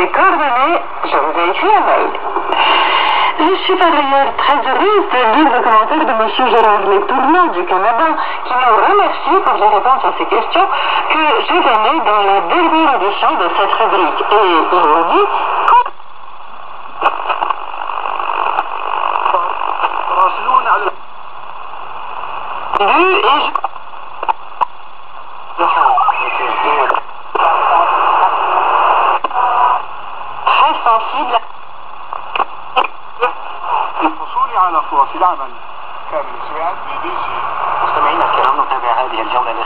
ses coordonnées, je vous ai écrit un mail. Je suis par ailleurs très heureuse de lire le commentaire de M. Gérard Letourneau du Canada qui nous remercie pour les réponses à ces questions que j'ai données dans la dernière édition de cette rubrique. Et il nous dit très sensible للحصول على فرص العمل. كامل سويعات BBC. مستمعينا الكرام، نتابع هذه الجولة